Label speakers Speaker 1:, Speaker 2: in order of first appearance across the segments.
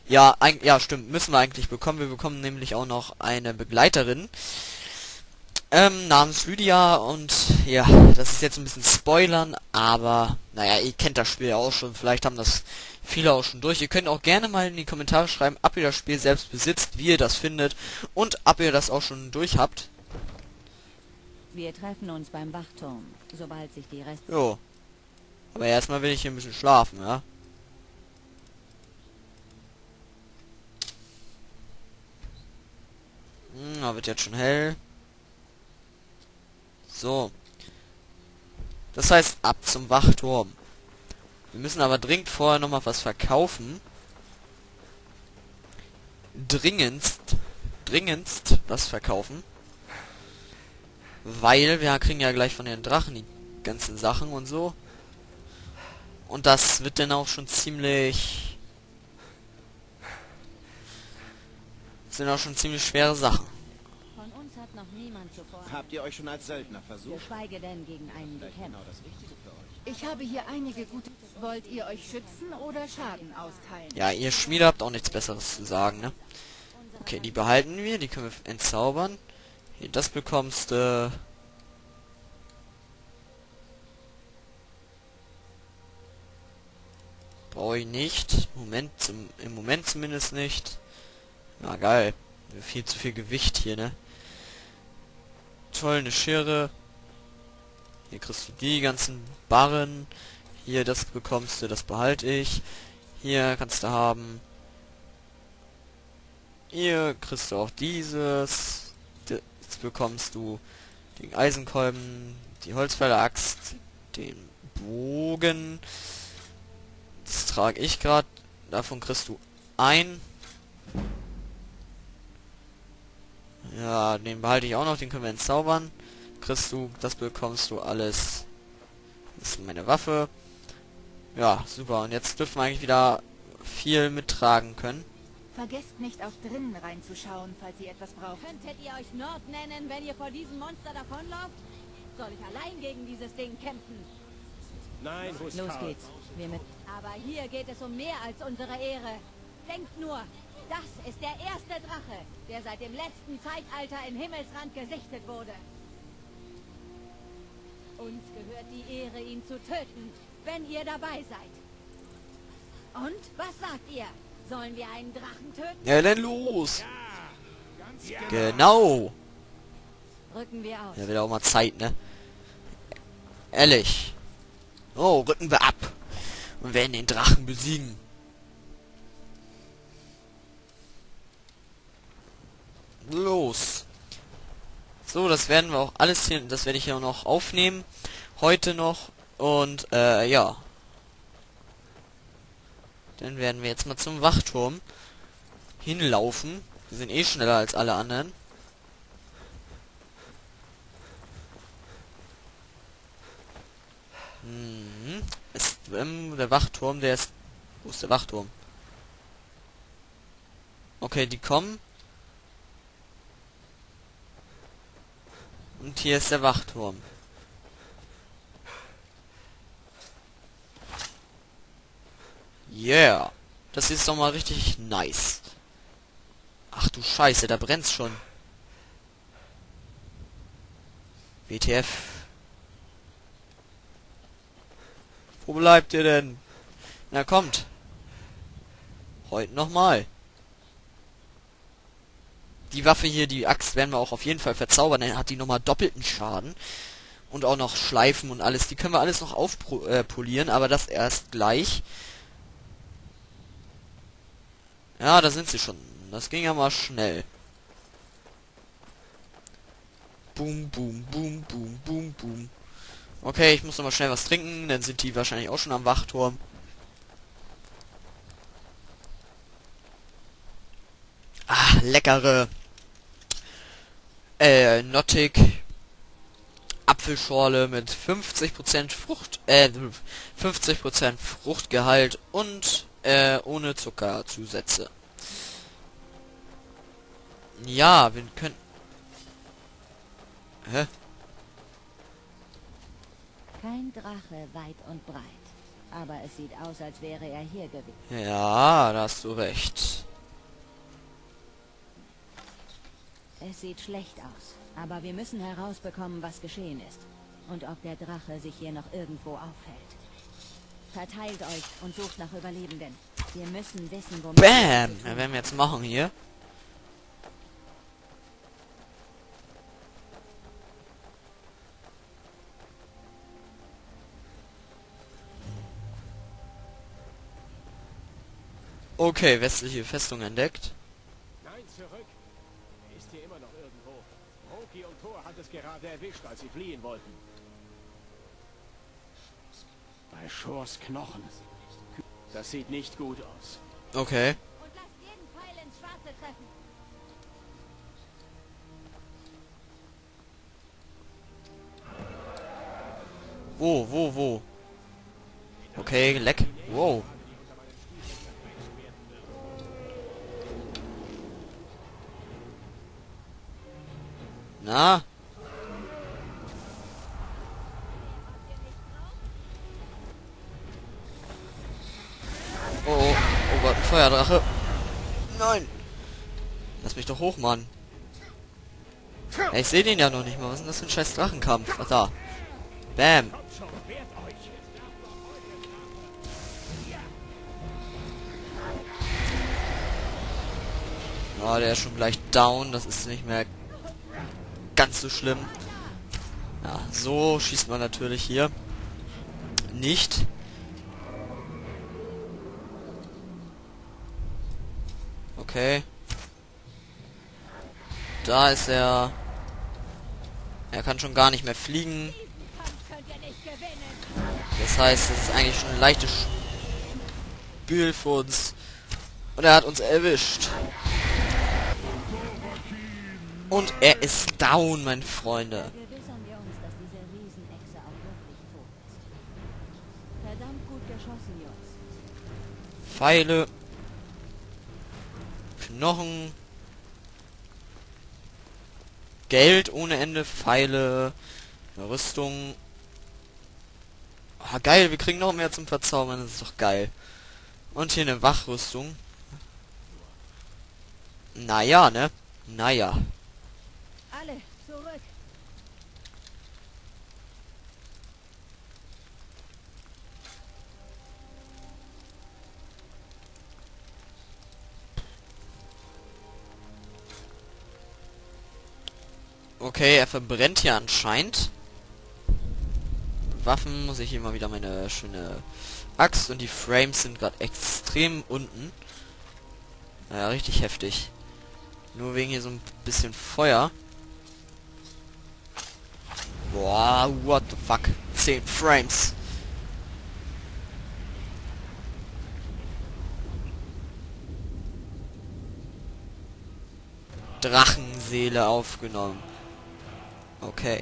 Speaker 1: Ja, ja, stimmt, müssen wir eigentlich bekommen. Wir bekommen nämlich auch noch eine Begleiterin, namens Lydia und ja, das ist jetzt ein bisschen Spoilern, aber naja, ihr kennt das Spiel ja auch schon, vielleicht haben das viele auch schon durch. Ihr könnt auch gerne mal in die Kommentare schreiben, ob ihr das Spiel selbst besitzt, wie ihr das findet und ob ihr das auch schon durch habt.
Speaker 2: Wir treffen uns beim Wachturm, sobald sich die Rest...
Speaker 1: Jo. Aber erstmal will ich hier ein bisschen schlafen, ja. Da wird jetzt schon hell. So. Das heißt, ab zum Wachturm. Wir müssen aber dringend vorher nochmal was verkaufen. Dringendst was verkaufen. Weil wir kriegen ja gleich von den Drachen die ganzen Sachen und so. Und das wird dann auch schon ziemlich... sind auch schon ziemlich schwere Sachen.
Speaker 2: Von uns hat noch niemand zuvor...
Speaker 3: Habt ihr euch schon als Söldner versucht?
Speaker 2: Geschweige denn gegen einen gekämpft.
Speaker 3: Genau das Richtige für euch.
Speaker 4: Ich habe hier einige gute... Wollt ihr euch schützen oder Schaden austeilen?
Speaker 1: Ja, ihr Schmiede habt auch nichts Besseres zu sagen, ne? Okay, die behalten wir, die können wir entzaubern. Hier, das bekommst du... brauche ich nicht. Im Moment zumindest nicht. Na geil. Viel zu viel Gewicht hier, ne? Toll, eine Schere. Hier kriegst du die ganzen Barren. Hier, das bekommst du, das behalte ich. Hier kannst du haben. Hier kriegst du auch dieses. Das bekommst du den Eisenkolben, die Holzfäller-Axt, den Bogen. Das trage ich gerade. Davon kriegst du ein. Ja, den behalte ich auch noch, den können wir entzaubern. Kriegst du, das bekommst du alles. Das ist meine Waffe. Ja, super. Und jetzt dürfen wir eigentlich wieder viel mittragen können.
Speaker 4: Vergesst nicht auch drinnen reinzuschauen, falls ihr etwas braucht.
Speaker 2: Könntet ihr euch Nord nennen, wenn ihr vor diesem Monster davonlauft? Soll ich allein gegen dieses Ding kämpfen?
Speaker 3: Nein,
Speaker 2: Los geht's. Wir mit... Aber hier geht es um mehr als unsere Ehre. Denkt nur, das ist der erste Drache, der seit dem letzten Zeitalter in Himmelsrand gesichtet wurde. Uns gehört die Ehre, ihn zu töten, wenn ihr dabei seid. Und, was sagt ihr? Sollen wir einen Drachen töten?
Speaker 1: Ja, dann los! Genau!
Speaker 2: Rücken wir aus.
Speaker 1: Ja, wird auch mal Zeit, ne? Ehrlich. Oh, rücken wir ab. Und werden den Drachen besiegen. Los. So, das werden wir auch alles hier, das werde ich ja noch aufnehmen. Heute noch. Und, ja. Dann werden wir jetzt mal zum Wachturm hinlaufen. Wir sind eh schneller als alle anderen. Der Wachturm, der ist... Wo ist der Wachturm? Okay, die kommen. Und hier ist der Wachturm. Yeah. Das ist doch mal richtig nice. Ach du Scheiße, da brennt's schon. WTF. Wo bleibt ihr denn? Na kommt. Heute nochmal. Die Waffe hier, die Axt, werden wir auch auf jeden Fall verzaubern. Dann hat die nochmal doppelten Schaden. Und auch noch Schleifen und alles. Die können wir alles noch aufpolieren, aber das erst gleich. Ja, da sind sie schon. Das ging ja mal schnell. Boom, boom, boom, boom, boom, boom. Okay, ich muss noch mal schnell was trinken. Dann sind die wahrscheinlich auch schon am Wachturm. Ah, leckere Nottig Apfelschorle mit 50% Frucht, 50% Fruchtgehalt und ohne Zuckerzusätze. Ja, wir können... Hä?
Speaker 2: Kein Drache weit und breit. Aber es sieht aus, als wäre er hier gewesen.
Speaker 1: Ja, da hast du recht.
Speaker 2: Es sieht schlecht aus. Aber wir müssen herausbekommen, was geschehen ist. Und ob der Drache sich hier noch irgendwo aufhält. Verteilt euch und sucht nach Überlebenden. Wir müssen wissen, womit...
Speaker 1: Bam! Das werden wir jetzt machen hier. Okay, westliche Festung entdeckt.
Speaker 3: Nein, zurück. Er ist hier immer noch irgendwo. Roki und Thor hat es gerade erwischt, als sie fliehen wollten. Bei Shores Knochen. Das sieht nicht gut aus.
Speaker 1: Okay.
Speaker 2: Und lasst jeden Pfeil ins Schwarze treffen.
Speaker 1: Wo? Okay, leck. Wow. Na? Oh Gott, ein Feuerdrache. Nein. Lass mich doch hoch, Mann. Ey, ich sehe den ja noch nicht mal. Was ist denn das für ein scheiß Drachenkampf? Ach, da. Bam. Oh, der ist schon gleich down. Das ist nicht mehr ganz so schlimm. Ja, so schießt man natürlich hier nicht. Okay. Da ist er. Er kann schon gar nicht mehr fliegen.
Speaker 2: Könnt ihr nicht gewinnen.
Speaker 1: Das heißt, es ist eigentlich schon ein leichtes Spiel für uns. Und er hat uns erwischt. Und er ist down, meine Freunde.
Speaker 2: Vergewissern wir uns, dass diese Riesenechse auch wirklich tot ist. Verdammt gut geschossen, Jungs.
Speaker 1: Pfeile. Knochen. Geld ohne Ende. Pfeile. Rüstung. Ah, geil, wir kriegen noch mehr zum Verzaubern. Das ist doch geil. Und hier eine Wachrüstung. Naja, ne? Naja.
Speaker 2: Alle zurück.
Speaker 1: Okay, er verbrennt hier anscheinend. Waffen muss ich hier mal wieder meine schöne Axt und die Frames sind gerade extrem unten. Naja, richtig heftig. Nur wegen hier so ein bisschen Feuer. Boah, what the fuck. 10 Frames. Drachenseele aufgenommen. Okay.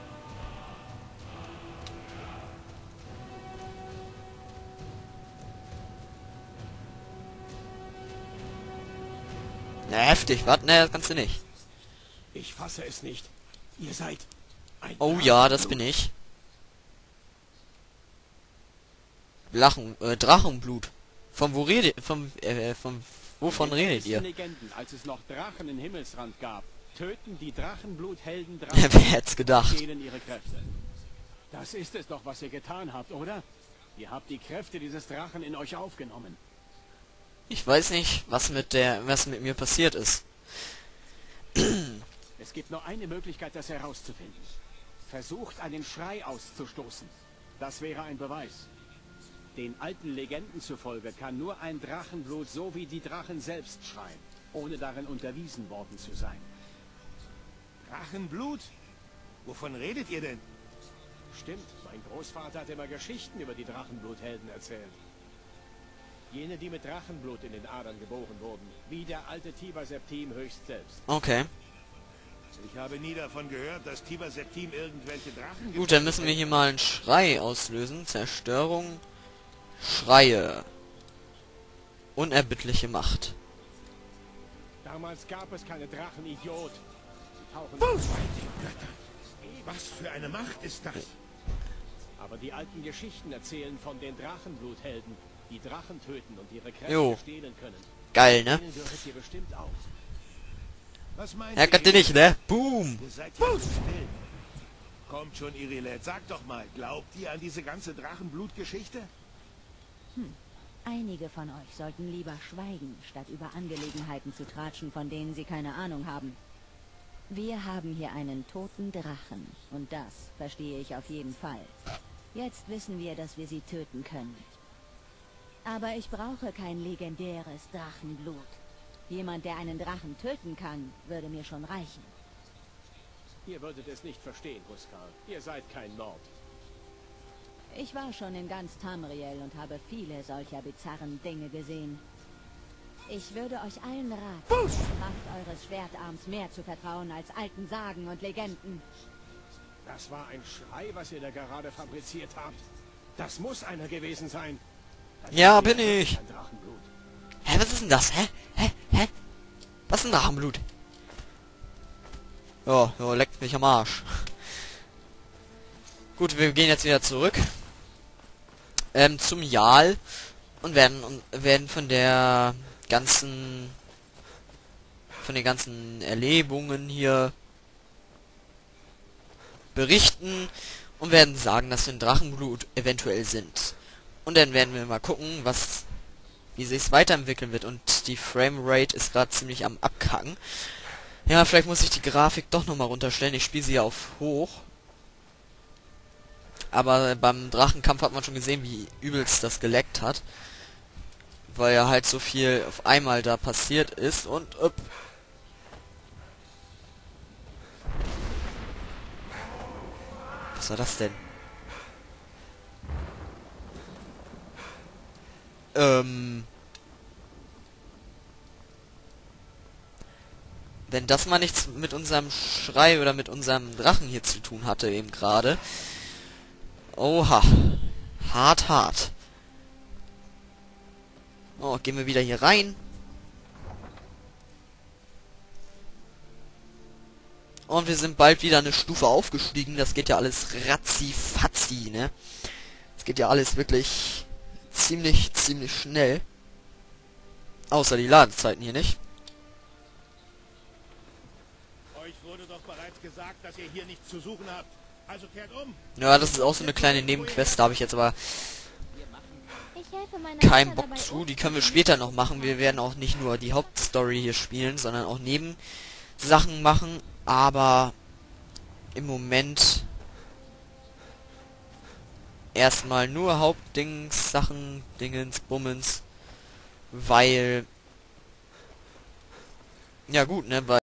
Speaker 1: Na, heftig, was? Ne, das kannst du nicht.
Speaker 3: Ich fasse es nicht. Ihr seid ein
Speaker 1: Oh ja, das bin ich. Drachenblut. Wovon redet ihr?
Speaker 3: Legenden, als es noch Drachen in Himmelsrand gab, töten die Drachenbluthelden
Speaker 1: Wer hätte es gedacht?
Speaker 3: stehlen ihre Kräfte. Das ist es doch, was ihr getan habt, oder? Ihr habt die Kräfte dieses Drachen in euch aufgenommen.
Speaker 1: Ich weiß nicht, was mit mir passiert ist.
Speaker 3: Es gibt nur eine Möglichkeit, das herauszufinden. Versucht, einen Schrei auszustoßen. Das wäre ein Beweis. Den alten Legenden zufolge kann nur ein Drachenblut so wie die Drachen selbst schreien, ohne darin unterwiesen worden zu sein.
Speaker 5: Drachenblut? Wovon redet ihr denn?
Speaker 3: Stimmt, mein Großvater hat immer Geschichten über die Drachenbluthelden erzählt. Jene, die mit Drachenblut in den Adern geboren wurden, wie der alte Tiber Septim höchst selbst.
Speaker 1: Okay.
Speaker 5: Ich habe nie davon gehört, dass Tiber Septim irgendwelche Drachen...
Speaker 1: Gut, dann müssen wir hier mal einen Schrei auslösen. Zerstörung. Schreie. Unerbittliche Macht.
Speaker 3: Damals gab es keine Drachen, Idiot. Sie tauchen
Speaker 5: Bullfighting, Götter! Was für eine Macht ist das?
Speaker 3: Aber die alten Geschichten erzählen von den Drachenbluthelden, die Drachen töten und ihre Kräfte
Speaker 1: Jo.
Speaker 3: stehlen können.
Speaker 1: Geil, ne?
Speaker 3: Denen gehört ihr bestimmt auch.
Speaker 5: Was meint
Speaker 1: Er kannte nicht, ne? Boom!
Speaker 5: Ihr seid ja so still. Kommt schon, Irilet, sag doch mal, glaubt ihr an diese ganze Drachenblutgeschichte?
Speaker 2: Einige von euch sollten lieber schweigen, statt über Angelegenheiten zu tratschen, von denen sie keine Ahnung haben. Wir haben hier einen toten Drachen, und das verstehe ich auf jeden Fall. Jetzt wissen wir, dass wir sie töten können. Aber ich brauche kein legendäres Drachenblut. Jemand, der einen Drachen töten kann, würde mir schon reichen.
Speaker 3: Ihr würdet es nicht verstehen, Huskar. Ihr seid kein Nord.
Speaker 2: Ich war schon in ganz Tamriel und habe viele solcher bizarren Dinge gesehen. Ich würde euch allen raten, der Kraft eures Schwertarms mehr zu vertrauen als alten Sagen und Legenden.
Speaker 3: Das war ein Schrei, was ihr da gerade fabriziert habt. Das muss einer gewesen sein. Das
Speaker 1: Ja,
Speaker 3: ist
Speaker 1: bin
Speaker 3: wirklich
Speaker 1: ich.
Speaker 3: kein Drachenblut.
Speaker 1: Hä, was ist denn das? Hä? Was ist ein Drachenblut? Ja, leckt mich am Arsch. Gut, wir gehen jetzt wieder zurück. Zum Jarl. Und werden von den ganzen Erlebungen hier berichten und werden sagen, dass wir ein Drachenblut eventuell sind. Und dann werden wir mal gucken, wie sich's weiterentwickeln wird. Und die Framerate ist gerade ziemlich am Abkacken. Ja, vielleicht muss ich die Grafik doch nochmal runterstellen. Ich spiele sie ja auf hoch. Aber beim Drachenkampf hat man schon gesehen, wie übelst das geleckt hat. Weil ja halt so viel auf einmal da passiert ist und was war das denn? Wenn das mal nichts mit unserem Schrei oder mit unserem Drachen hier zu tun hatte eben gerade. Oha. Hart. Oh, gehen wir wieder hier rein. Und wir sind bald wieder eine Stufe aufgestiegen. Das geht ja alles ratzi-fatzi, ne? Das geht ja alles wirklich ziemlich schnell. Außer die Ladezeiten hier nicht.
Speaker 5: Euch wurde doch bereits gesagt, dass ihr hier nichts zu suchen habt. Also kehrt um.
Speaker 1: Ja, das ist auch so eine kleine Nebenquest. Da habe ich jetzt aber
Speaker 6: Ich helfe meiner
Speaker 1: keinen
Speaker 6: Mutter
Speaker 1: Bock
Speaker 6: dabei
Speaker 1: zu. Die können wir später noch machen. Wir werden auch nicht nur die Hauptstory hier spielen, sondern auch Nebensachen machen. Aber im Moment erstmal nur Hauptdings, Sachen, Dingens, Bummens. Weil ja gut, ne, weil